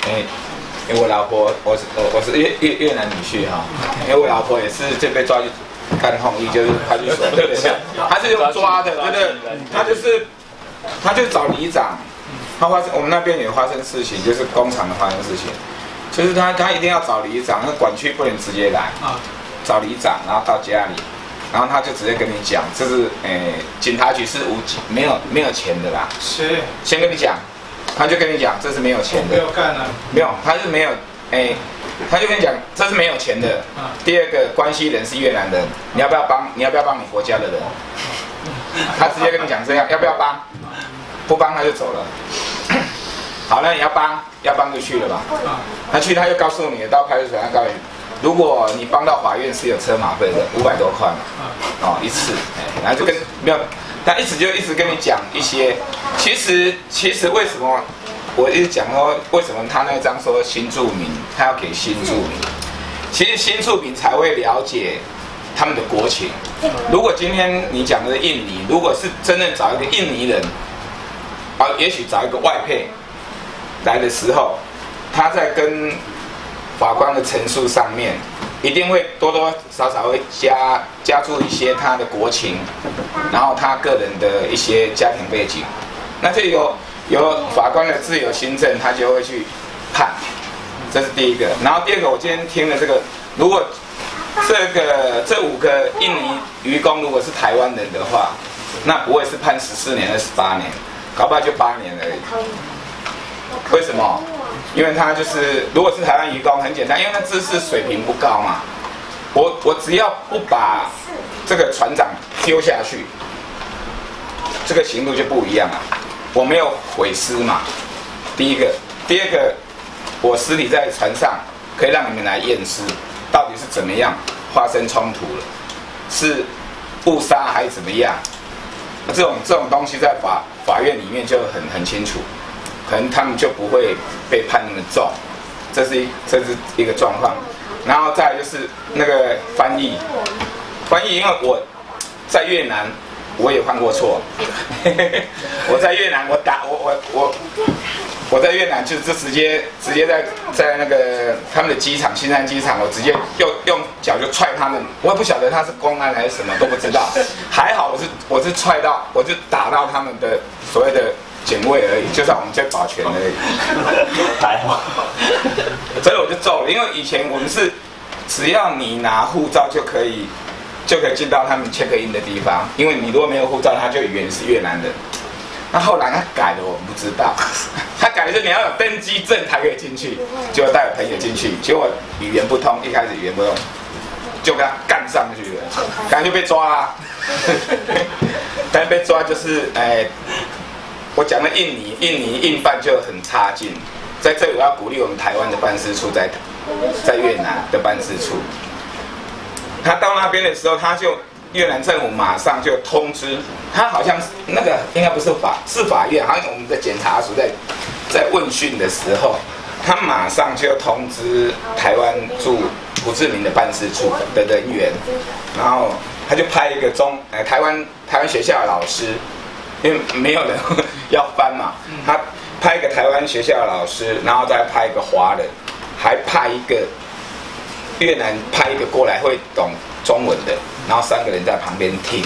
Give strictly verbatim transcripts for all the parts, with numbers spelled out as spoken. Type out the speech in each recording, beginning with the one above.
哎，因为我老婆，我是我我是越越越南女婿哈，因为我老婆也是就被抓去干红衣，就是派出所，对不对？他是用抓的，对不对？他就是他就找里长，他发生我们那边也发生事情，就是工厂的发生事情，就是他他一定要找里长，那管区不能直接来，找里长，然后到家里。然后他就直接跟你讲，这是诶，警察局是无没有没有钱的啦。 是。先跟你讲，他就跟你讲，这是没有钱的。 没有干啊。 没有，他是没有诶，他就跟你讲，这是没有钱的。啊、第二个，关系人是越南人，你要不要帮？你要不要帮你国家的人？他直接跟你讲这样，要不要帮？不帮他就走了。好，那你要帮，要帮就去了吧。他去他就告诉你，到派出所他告诉你。如果你帮到法院是有车马费的，五百多块嘛，哦一次，然后就跟没有，他一直就一直跟你讲一些，其实其实为什么我一直讲说为什么他那张说新住民，他要给新住民，其实新住民才会了解他们的国情。如果今天你讲的是印尼，如果是真正找一个印尼人，啊，也许找一个外配来的时候，他在跟法官的陈述上面，一定会多多少少会加加注一些他的国情，然后他个人的一些家庭背景，那就有有法官的自由心证，他就会去判，这是第一个。然后第二个，我今天听了这个，如果这个这五个印尼渔工如果是台湾人的话，那不会是判十四年、二十八年，搞不好就八年而已。为什么？因为他就是，如果是台湾渔工，很简单，因为他知识水平不高嘛。我我只要不把这个船长丢下去，这个刑度就不一样了。我没有毁尸嘛，第一个，第二个，我尸体在船上，可以让你们来验尸，到底是怎么样发生冲突了，是误杀还是怎么样？这种这种东西在法法院里面就很很清楚。可能他们就不会被判那么重，这是一这是一个状况。然后再来就是那个翻译，翻译，因为我在越南我也犯过错，我在越南我打我我我我在越南就就直接直接在在那个他们的机场新山机场，我直接用用脚就踹他们，我也不晓得他是公安还是什么都不知道，还好我是我是踹到我就打到他们的所谓的。警卫而已，就在我们这保全而已，还好。所以我就揍了，因为以前我们是只要你拿护照就可以，就可以进到他们 check in 的地方，因为你如果没有护照，他就以为你是越南人。那后来他改了，我不知道，他改的是你要有登机证才可以进去，结果带我朋友进去，结果语言不通，一开始语言不通，就跟他干上去了，刚就被抓啦。但是被抓就是哎。我讲了印尼，印尼印办就很差劲，在这里我要鼓励我们台湾的办事处在在越南的办事处，他到那边的时候，他就越南政府马上就通知他，好像那个应该不是法是法院，好像我们的检察署在在问讯的时候，他马上就通知台湾驻胡志明的办事处的人员，然后他就派一个中呃台湾台湾学校的老师。因为没有人要翻嘛，他派一个台湾学校的老师，然后再派一个华人，还派一个越南派一个过来会懂中文的，然后三个人在旁边听。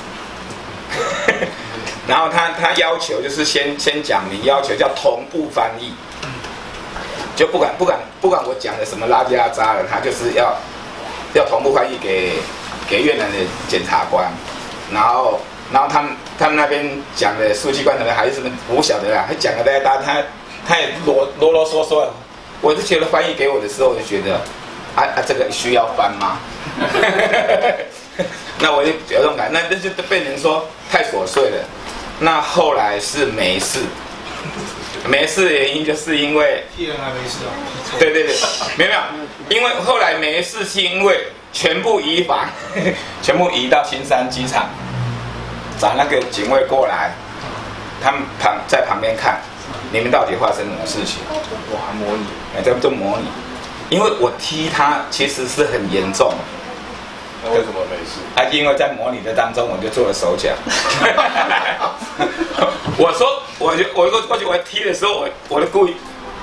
然后他他要求就是先先讲明，要求叫同步翻译，就不管不管不管我讲的什么拉里拉扎了，他就是要要同步翻译给给越南的检察官，然后。然后他们他们那边讲的书记官的还是什么，我不晓得啦。他讲的大家他他也啰啰啰嗦嗦的，我就觉得翻译给我的时候，我就觉得啊啊这个需要翻吗？那我就有这种感觉，那那就被人说太琐碎了。那后来是没事，没事的原因就是因为替人还没事啊。 对对对，没有没有，因为后来没事是因为全部移防，全部移到新山机场。找那个警卫过来，他们旁在旁边看，你们到底发生什么事情？ 哇，模拟， 哎，这都模拟，因为我踢他其实是很严重。 那为什么没事？ 啊，因为在模拟的当中，我就做了手脚。我说，我就我过过去我踢的时候，我我就故意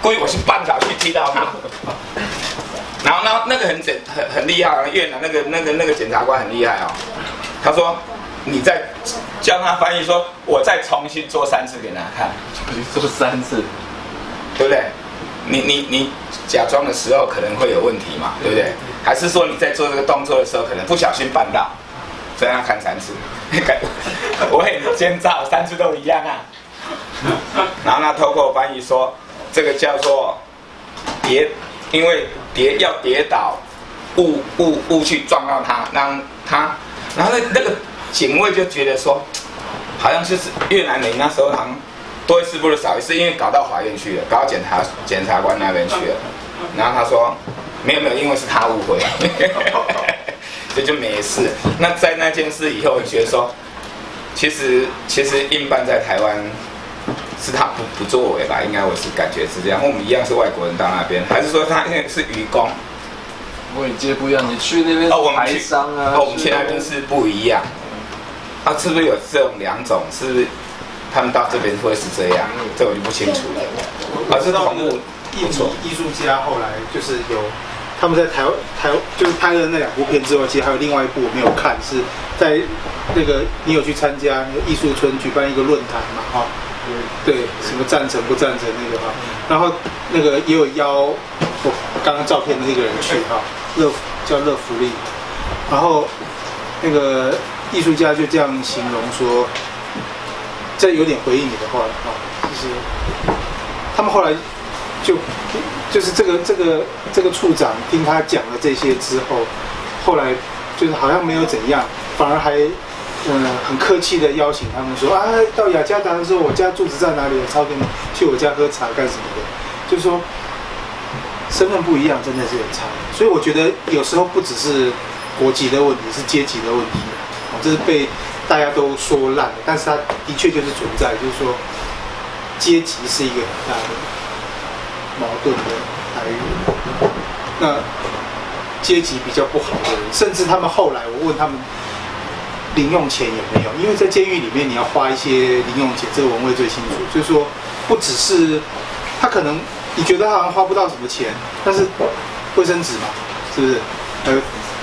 故意我去绊倒去踢到他。然后那那个很简很很厉害，越南那个那个那个检察官很厉害哦。他说你再叫他翻译说，我再重新做三次给他看， 重新做三次， 对不对？你你你假装的时候可能会有问题嘛，对不对？还是说你在做这个动作的时候可能不小心绊到，所以要看三次。我很奸诈，三次都一样啊。然后他透过翻译说，这个叫做跌，因为跌要跌倒，误误误去撞到他，让他，然后那那个警卫就觉得说，好像是越南人那时候好像多一事不如少一事，因为搞到法院去了，搞到检察检察官那边去了。然后他说，没有没有，因为是他误会，这就没事。那在那件事以后，我觉得说，其实其实印办在台湾是他不不作为吧？应该我是感觉是这样。我们一样是外国人到那边，还是说他因为是渔工？ 我你接不一样，你去那边哦，我们台去商啊， 哦，我们去那边是不一样。啊，是不是有这种两种？是不是他们到这边会是这样？这我就不清楚了。 我知道那个印尼艺术家后来就是有他们在台台就是拍了那两部片之外，其实还有另外一部我没有看，是在那个你有去参加那个艺术村举办一个论坛嘛，哈、哦，对，什么赞成不赞成那个哈，然后那个也有邀我刚刚照片的那个人去哈，乐叫乐福利，然后那个艺术家就这样形容说，这有点回应你的话哈，就是他们后来就就是这个这个这个处长听他讲了这些之后，后来就是好像没有怎样，反而还嗯很客气的邀请他们说啊，到雅加达的时候，我家住址在哪里，我抄给你，去我家喝茶干什么的，就是说身份不一样，真的是有差。所以我觉得有时候不只是国籍的问题，是阶级的问题，这是被大家都说烂了，但是它的确就是存在，就是说阶级是一个很大的矛盾的来源。那阶级比较不好的人，甚至他们后来我问他们零用钱有没有，因为在监狱里面你要花一些零用钱，这个文蔚最清楚，就是说不只是他可能你觉得他好像花不到什么钱，但是卫生纸嘛，是不是？呃，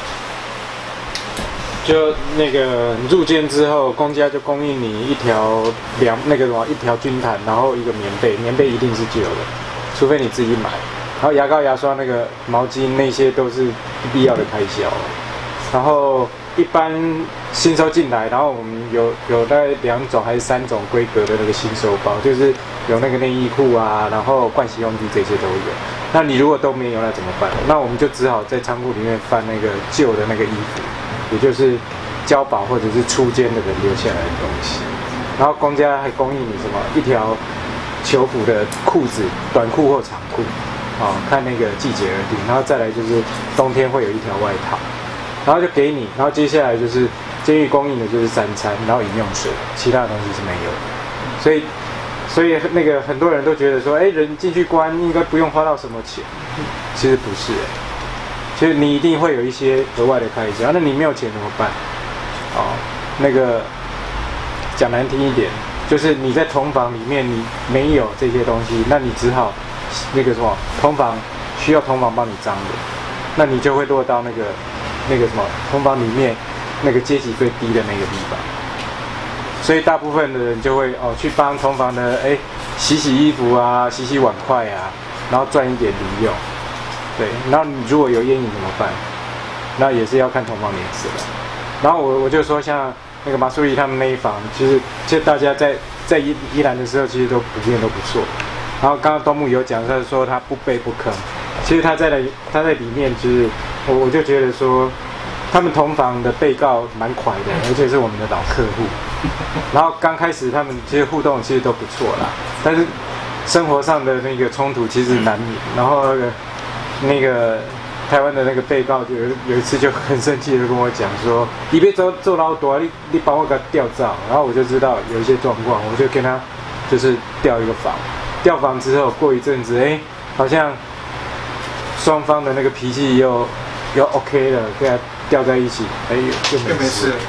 就那个入监之后，公家就供应你一条粮，那个什么一条军毯，然后一个棉被，棉被一定是旧的，除非你自己买。然后牙膏、牙刷、那个毛巾那些都是必要的开销。然后一般新收进来，然后我们有有大概两种还是三种规格的那个新收包，就是有那个内衣裤啊，然后盥洗用具这些都有。那你如果都没有，那怎么办？那我们就只好在仓库里面翻那个旧的那个衣服，也就是交保或者是出监的人留下来的东西。然后公家还供应你什么一条球服的裤子，短裤或长裤，哦，看那个季节而定。然后再来就是冬天会有一条外套，然后就给你。然后接下来就是监狱供应的就是三餐，然后饮用水，其他的东西是没有的。所以，所以那个很多人都觉得说，哎，人进去关应该不用花到什么钱，其实不是哎。其实你一定会有一些额外的开销，那你没有钱怎么办？哦，那个讲难听一点，就是你在同房里面你没有这些东西，那你只好那个什么同房需要同房帮你张的，那你就会落到那个那个什么同房里面那个阶级最低的那个地方，所以大部分的人就会哦去帮同房的哎洗洗衣服啊，洗洗碗筷啊，然后赚一点零用。对，然后你如果有烟瘾怎么办？那也是要看同房脸色的。然后我我就说，像那个马苏里他们那一房，其实其实大家在在宜宜兰的时候，其实都普遍都不错。然后刚刚东木有讲，他说他不卑不吭，其实他在那他在里面，其实我我就觉得说，他们同房的被告蛮快的，而且是我们的老客户。然后刚开始他们其实互动其实都不错啦，但是生活上的那个冲突其实难免。然后那个。那个台湾的那个被告就有有一次就很生气的跟我讲说，你别做做老多，你你帮我给他调照，然后我就知道有一些状况，我就跟他就是调一个房，调房之后过一阵子，哎，好像双方的那个脾气又又 OK 了，跟他调在一起，哎，就没事，对，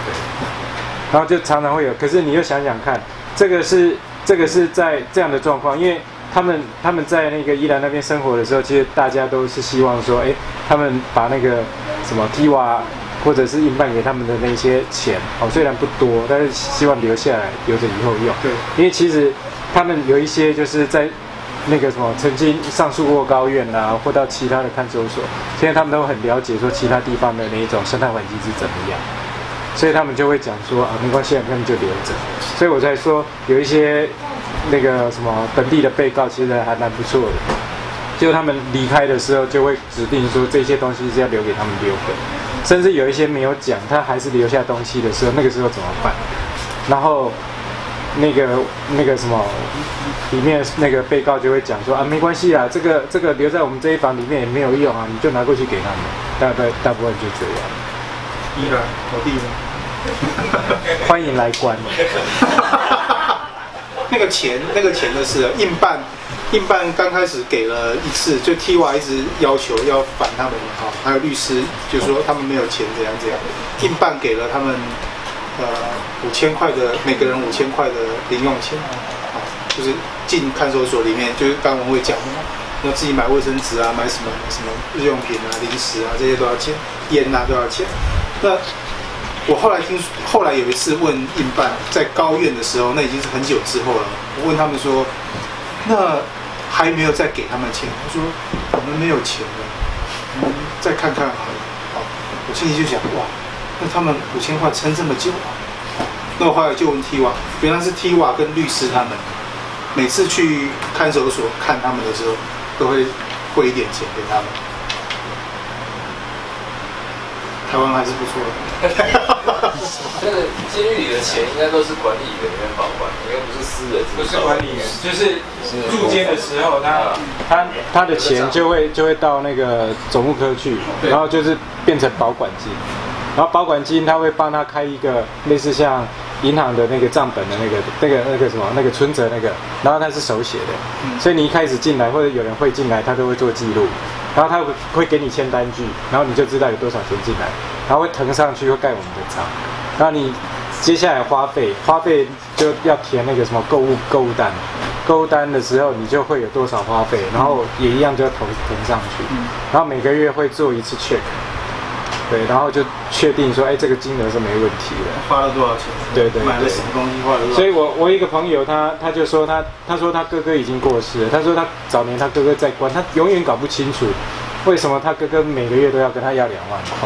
然后就常常会有，可是你又想想看，这个是这个是在这样的状况，因为他们他们在那个宜兰那边生活的时候，其实大家都是希望说，哎，他们把那个什么 T 瓦或者是印办给他们的那些钱，哦，虽然不多，但是希望留下来，留着以后用。 对， 因为其实他们有一些就是在那个什么曾经上诉过高院啊，或到其他的看守所，现在他们都很了解说其他地方的那一种生态环境是怎么样。所以他们就会讲说啊，没关系，他们就留着。所以我才说有一些那个什么本地的被告其实还蛮不错的，就他们离开的时候就会指定说这些东西是要留给他们留本，甚至有一些没有讲，他还是留下东西的时候，那个时候怎么办？然后那个那个什么里面那个被告就会讲说啊，没关系啦，这个这个留在我们这一房里面也没有用啊，你就拿过去给他们。大概大部分就这样。 依然我弟呢？ 欢迎来关。 那个钱，那个钱的事，印办，印办刚开始给了一次，就 T 瓦一直要求要返他们啊，还有律师就说他们没有钱怎样怎样，印办给了他们呃五千块的每个人五千块的零用钱啊，就是进看守所里面，就是刚刚我会讲的嘛，要自己买卫生纸啊，买什么什么日用品啊、零食啊，这些都要钱，烟啊都要钱。那我后来听，后来有一次问印办，在高院的时候，那已经是很久之后了。我问他们说，那还没有再给他们钱？他说我们没有钱了，我们再看看好了。好，我心里就想，哇，那他们五千块撑这么久啊？那我后来就问 T 瓦，原来是 T 瓦跟律师他们，每次去看守所看他们的时候，都会汇一点钱给他们。台湾还是不错的。 这个监狱里的钱应该都是管理员在保管，应该不是私人。 不是管理员，就是入监的时候，他他他的钱就会就会到那个总务科去，然后就是变成保管金，然后保管金他会帮他开一个类似像银行的那个账本的那个那个那个什么那个存折那个，然后他是手写的，所以你一开始进来或者有人会进来，他都会做记录。然后他会给你签单据，然后你就知道有多少钱进来，然后会腾上去，会盖我们的章。然后你接下来花费，花费就要填那个什么购物购物单，购物单的时候你就会有多少花费，然后也一样就要投腾上去。然后每个月会做一次 check， 对，然后就确定说，哎，这个金额是没问题的。 花了多少钱？ 对 对, 对。 买了什么东西？花了多少钱？ 所以我我一个朋友他他就说他他说他哥哥已经过世了，他说他早年他哥哥在关，他永远搞不清楚为什么他哥哥每个月都要跟他要两万块。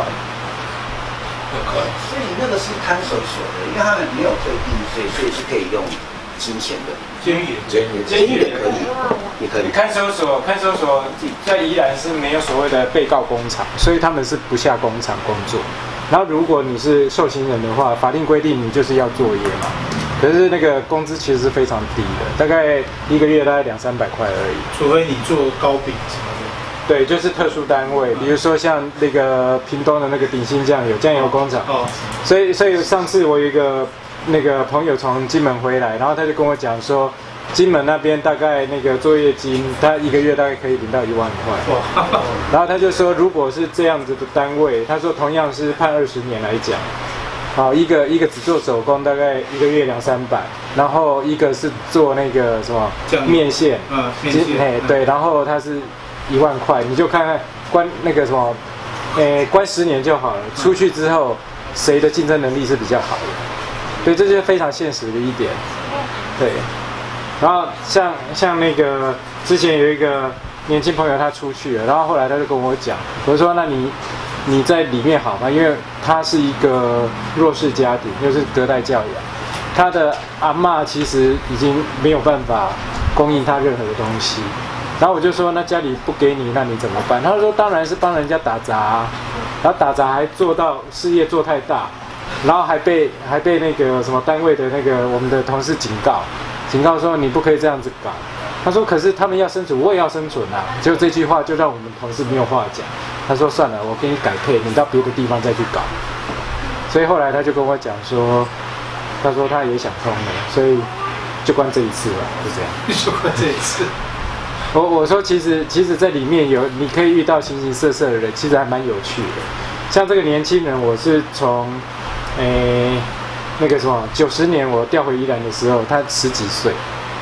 所以那个是看守所的，因为他们没有退避税，所以是可以用金钱的。 监狱监狱监狱也可以，也可以。 看守所看守所在宜兰是没有所谓的被告工厂，所以他们是不下工厂工作。然后如果你是受刑人的话，法定规定你就是要作业嘛。可是那个工资其实是非常低的，大概一个月大概两三百块而已。 除非你做糕饼什么的。 对，就是特殊单位，比如说像那个屏东的那个鼎新酱油酱油工厂。哦。所以，所以上次我有一个那个朋友从金门回来，然后他就跟我讲说，金门那边大概那个作业金，他一个月大概可以领到一万块。哇。然后他就说，如果是这样子的单位，他说同样是判二十年来讲，好，一个一个只做手工，大概一个月两三百，然后一个是做那个什么面线， 嗯，面线， 哎，对，然后他是。一万块，你就看看关那个什么，诶，关十年就好了。出去之后，谁的竞争能力是比较好的？对，这就是非常现实的一点。对，然后像像那个之前有一个年轻朋友他出去了，然后后来他就跟我讲，我说那你你在里面好吗？因为他是一个弱势家庭，又是隔代教养，他的阿嬷其实已经没有办法供应他任何的东西。然后我就说，那家里不给你，那你怎么办？他说，当然是帮人家打杂、啊，然后打杂还做到事业做太大，然后还被还被那个什么单位的那个我们的同事警告，警告说你不可以这样子搞。他说，可是他们要生存，我也要生存啊。结果这句话就让我们同事没有话讲。他说算了，我给你改配，你到别的地方再去搞。所以后来他就跟我讲说，他说他也想通了，所以就关这一次了，就这样。 就关这一次。 我我说其实其实在里面有你可以遇到形形色色的人，其实还蛮有趣的。像这个年轻人，我是从诶那个什么九十年我调回宜兰的时候，他十几岁，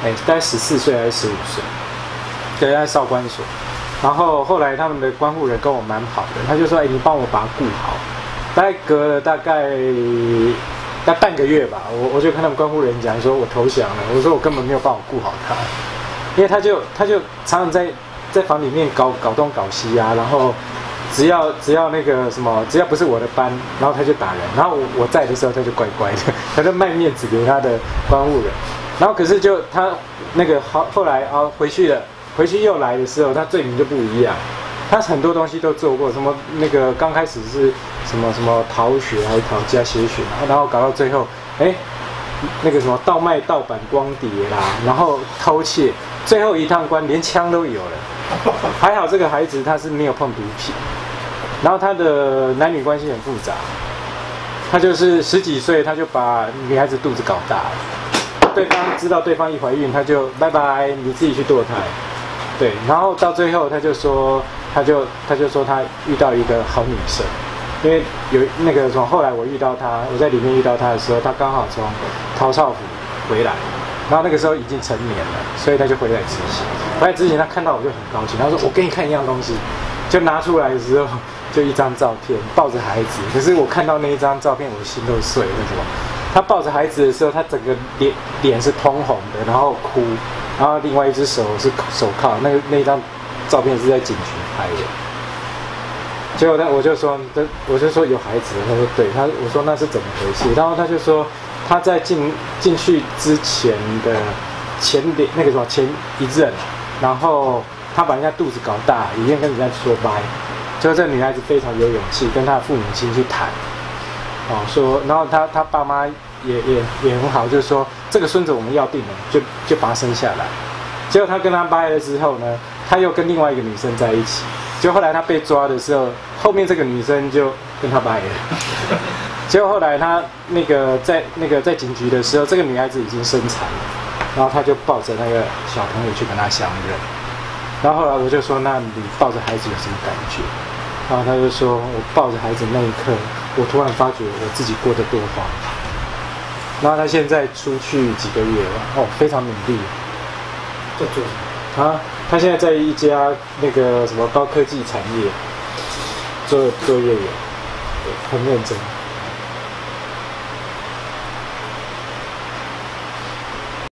哎，大概十四岁还是十五岁，对，在少管所。然后后来他们的关护人跟我蛮好的，他就说：“哎，你帮我把他顾好。”大概隔了大概大概半个月吧，我我就跟他们关护人讲说，我投降了。我说我根本没有帮我顾好他，因为他就他就常常在在房里面搞搞东搞西啊，然后只要只要那个什么，只要不是我的班，然后他就打人。然后我我在的时候，他就乖乖的，他就卖面子给他的关护人。然后可是就他那个后后来啊回去了。回去又来的时候，他罪名就不一样。他很多东西都做过，什么那个刚开始是什么什么逃学还是逃家协选，然后搞到最后，哎，那个什么盗卖盗版光碟啦，然后偷窃，最后一趟关连枪都有了。还好这个孩子他是没有碰毒品，然后他的男女关系很复杂，他就是十几岁他就把女孩子肚子搞大了，对方知道对方一怀孕，他就拜拜，你自己去堕胎。对，然后到最后他就说，他就他就说他遇到一个好女生，因为有那个从后来我遇到他，我在里面遇到他的时候，他刚好从陶少府回来，然后那个时候已经成年了，所以他就回来执行。回来执行，他看到我就很高兴，他说：“我给你看一样东西。”就拿出来的时候，就一张照片，抱着孩子。可是我看到那一张照片，我的心都碎了，什么？他抱着孩子的时候，他整个脸脸是通红的，然后哭。然后另外一只手是手铐，那个那一张照片是在警局拍的。结果他我就说，我就说有孩子，他说对，他我说那是怎么回事？然后他就说他在进进去之前的前点那个什么前一任，然后他把人家肚子搞大，一定跟人家说拜。结果这个女孩子非常有勇气，跟她的父母亲去谈，哦说，然后他他爸妈也也也很好，就是说。这个孙子我们要定了，就就把他生下来。结果他跟他掰了之后呢，他又跟另外一个女生在一起。结果后来他被抓的时候，后面这个女生就跟他掰了。结果后来他那个在那个在警局的时候，这个女孩子已经生产了，然后他就抱着那个小朋友去跟他相认。然后后来我就说：“那你抱着孩子有什么感觉？”然后他就说：“我抱着孩子那一刻，我突然发觉我自己过得多荒唐。”然后他现在出去几个月了，哦，非常努力。 在做什么？ 他他现在在一家那个什么高科技产业做作业员，很认真。